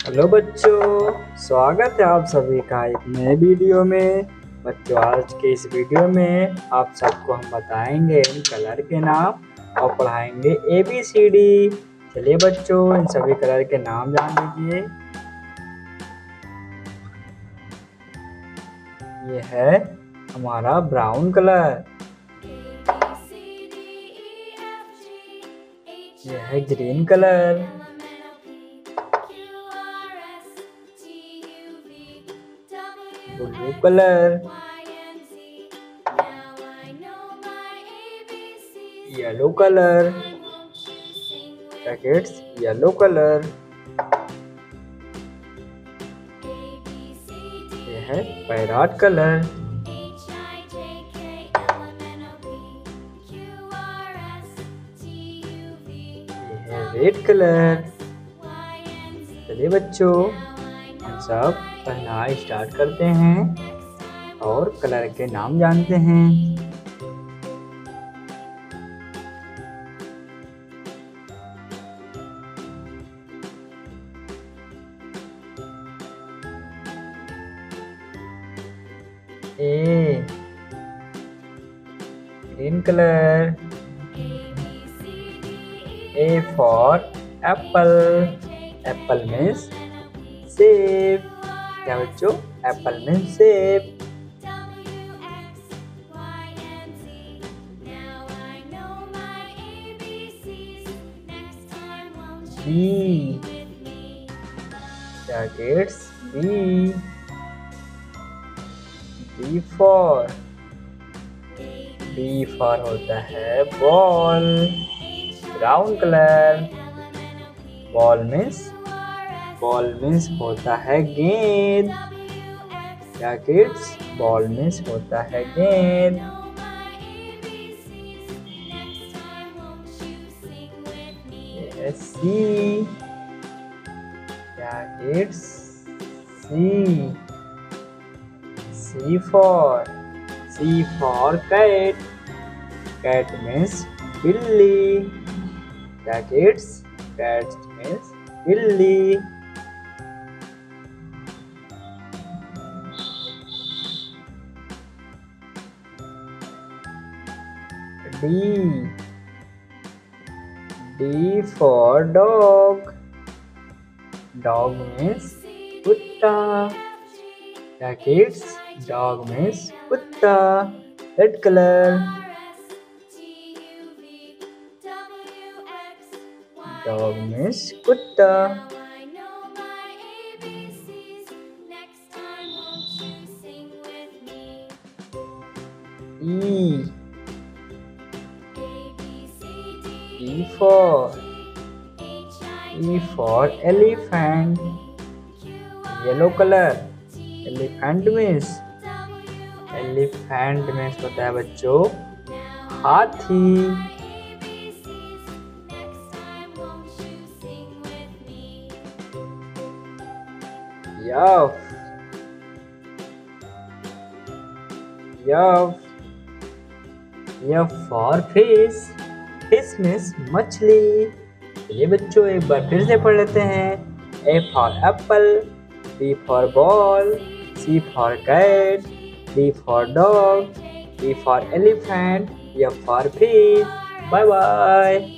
Hello बच्चों, स्वागत है आप सभी का एक नए वीडियो में। बच्चों, आज के इस वीडियो में आप सबको हम बताएंगे इन कलर के नाम और पढ़ाएंगे ABCD। चलिए बच्चों, इन सभी कलर के नाम जान लीजिए। ये है हमारा ब्राउन कलर, ये है green colour, blue colour, yellow colour, packets yellow colour, ये है पैरट कलर, ये है रेड कलर। चलिए बच्चों, हम सब पढ़ना स्टार्ट करते हैं और कलर के नाम जानते हैं। A green colour, A for apple, apple means सेब। क्या बच्चों, एप्पल मीन्स सेब। बी, क्या किड्स, बी। बी फॉर होता है ball, brown colour. Ball means होता है गेंद। क्या किड्स, बॉल मीन्स होता है गेंद। सी, क्या kids, C for cat. Cat means बिल्ली। क्या किड्स, कैट मीन्स बिल्ली। D for dog. Dog means कुत्ता। क्या किड्स, dog means कुत्ता। Red color. Dog means कुत्ता। E for elephant. Yellow color. Elephant means होता है बच्चों हाथी। F for fish. Fish means मछली। चलिए बच्चों, एक बार फिर से पढ़ लेते हैं। A for apple, B for ball, C for cat, D for dog, E for elephant, F for fish. Bye bye.